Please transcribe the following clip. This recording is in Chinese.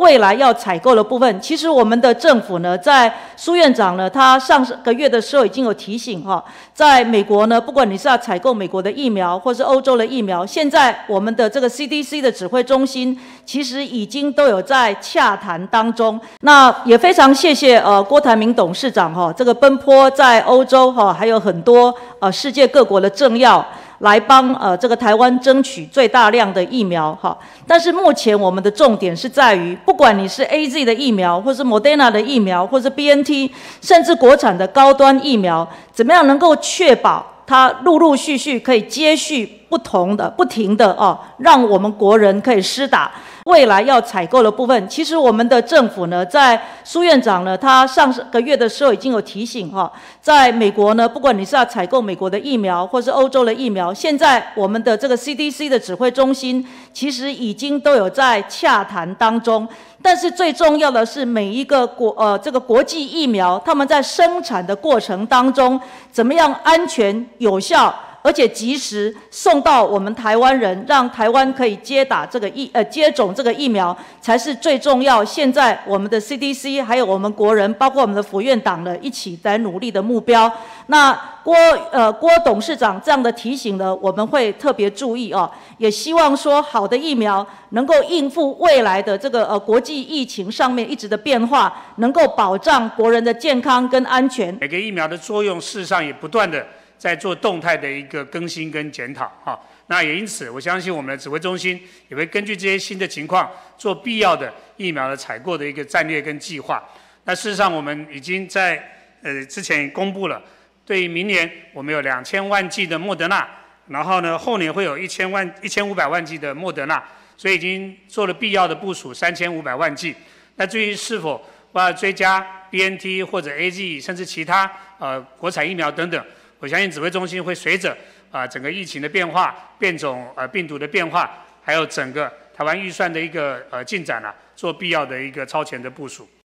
未来要采购的部分，其实我们的政府呢，在苏院长呢，他上个月的时候已经有提醒哈，在美国呢，不管你是要采购美国的疫苗，或是欧洲的疫苗，现在我们的这个 CDC 的指挥中心，其实已经都有在洽谈当中。那也非常谢谢郭台铭董事长哈，这个奔波在欧洲哈，还有很多世界各国的政要。来帮这个台湾争取最大量的疫苗哈，但是目前我们的重点是在于，不管你是 AZ 的疫苗，或是 Moderna 的疫苗，或是 BNT， 甚至国产的高端疫苗，怎么样能够确保它陆陆续续可以接续不停的让我们国人可以施打。未来要采购的部分，其实我们的政府呢，在苏院长呢，他上个月的时候已经有提醒哈，在美国呢，不管你是要采购美国的疫苗，或是欧洲的疫苗，现在我们的这个 CDC 的指挥中心，其实已经都有在洽谈当中。但是最重要的是，每一个这个国际疫苗，他们在生产的过程当中，怎么样安全有效？而且及时送到我们台湾人，让台湾可以接种这个疫苗，才是最重要。现在我们的 CDC 还有我们国人，包括我们的府院党的一起来努力的目标。那郭董事长这样的提醒呢，我们会特别注意哦，也希望说好的疫苗能够应付未来的这个国际疫情上面一直的变化，能够保障国人的健康跟安全。 每个疫苗的作用，事实上也不断的在做动态的一个更新跟检讨哈，那也因此，我相信我们的指挥中心也会根据这些新的情况，做必要的疫苗的采购的一个战略跟计划。那事实上，我们已经在之前公布了，对于明年我们有2000万剂的莫德纳，然后呢后年会有1500万剂的莫德纳，所以已经做了必要的部署3500万剂。那至于是否要追加 BNT 或者 AZ 甚至其他国产疫苗等等。我相信指挥中心会随着整个疫情的变化、变种病毒的变化，还有整个台湾预算的一个进展做必要的一个超前的部署。